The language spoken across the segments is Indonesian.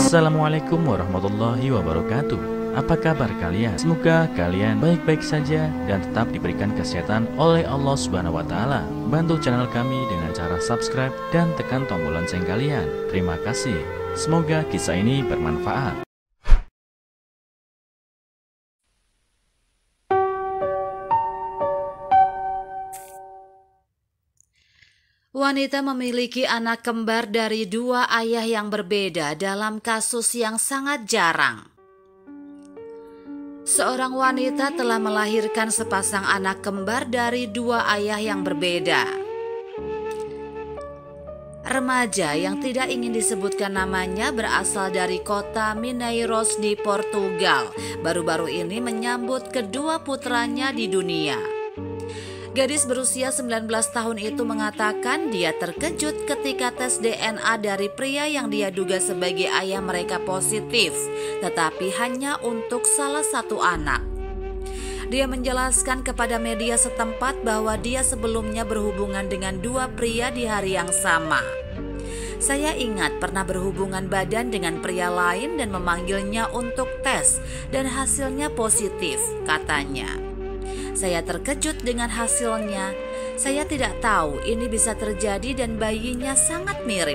Assalamualaikum warahmatullahi wabarakatuh. Apa kabar kalian? Semoga kalian baik-baik saja dan tetap diberikan kesehatan oleh Allah Subhanahu wa Ta'ala. Bantu channel kami dengan cara subscribe dan tekan tombol lonceng kalian. Terima kasih. Semoga kisah ini bermanfaat. Wanita memiliki anak kembar dari dua ayah yang berbeda dalam kasus yang sangat jarang. Seorang wanita telah melahirkan sepasang anak kembar dari dua ayah yang berbeda. Remaja yang tidak ingin disebutkan namanya berasal dari kota Mineiros di Portugal. Baru-baru ini menyambut kedua putranya di dunia. Gadis berusia 19 tahun itu mengatakan dia terkejut ketika tes DNA dari pria yang dia duga sebagai ayah mereka positif, tetapi hanya untuk salah satu anak. Dia menjelaskan kepada media setempat bahwa dia sebelumnya berhubungan dengan dua pria di hari yang sama. Saya ingat pernah berhubungan badan dengan pria lain dan memanggilnya untuk tes dan hasilnya positif, katanya. Saya terkejut dengan hasilnya. Saya tidak tahu ini bisa terjadi dan bayinya sangat mirip.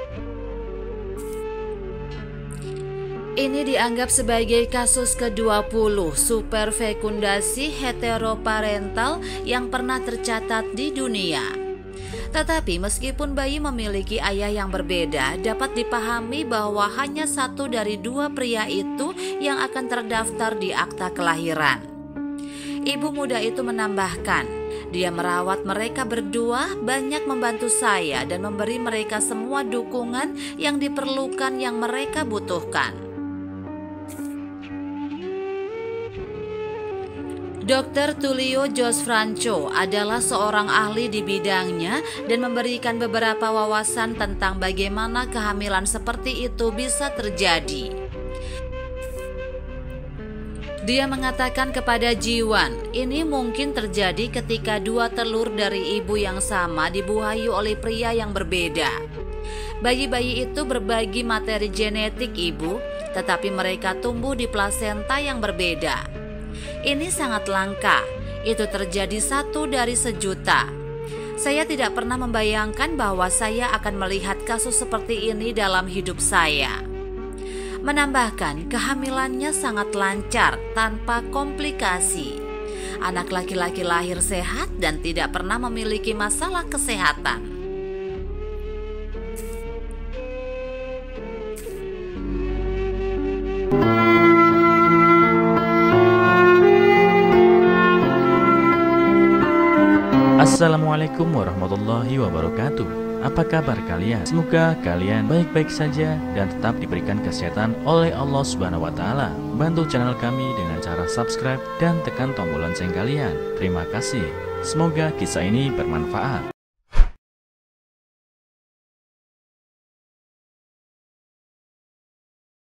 Ini dianggap sebagai kasus ke-20 superfekundasi heteroparental yang pernah tercatat di dunia. Tetapi meskipun bayi memiliki ayah yang berbeda, dapat dipahami bahwa hanya satu dari dua pria itu yang akan terdaftar di akta kelahiran. Ibu muda itu menambahkan, dia merawat mereka berdua, banyak membantu saya dan memberi mereka semua dukungan yang diperlukan yang mereka butuhkan. Dr. Tullio Josfranco adalah seorang ahli di bidangnya dan memberikan beberapa wawasan tentang bagaimana kehamilan seperti itu bisa terjadi. Dia mengatakan kepada Jiwan, ini mungkin terjadi ketika dua telur dari ibu yang sama dibuahi oleh pria yang berbeda. Bayi-bayi itu berbagi materi genetik ibu, tetapi mereka tumbuh di plasenta yang berbeda. Ini sangat langka, itu terjadi 1 dari sejuta. Saya tidak pernah membayangkan bahwa saya akan melihat kasus seperti ini dalam hidup saya. Menambahkan, kehamilannya sangat lancar tanpa komplikasi. Anak laki-laki lahir sehat dan tidak pernah memiliki masalah kesehatan. Assalamualaikum warahmatullahi wabarakatuh. Apa kabar kalian? Semoga kalian baik-baik saja dan tetap diberikan kesehatan oleh Allah Subhanahu wa Ta'ala. Bantu channel kami dengan cara subscribe dan tekan tombol lonceng kalian. Terima kasih. Semoga kisah ini bermanfaat.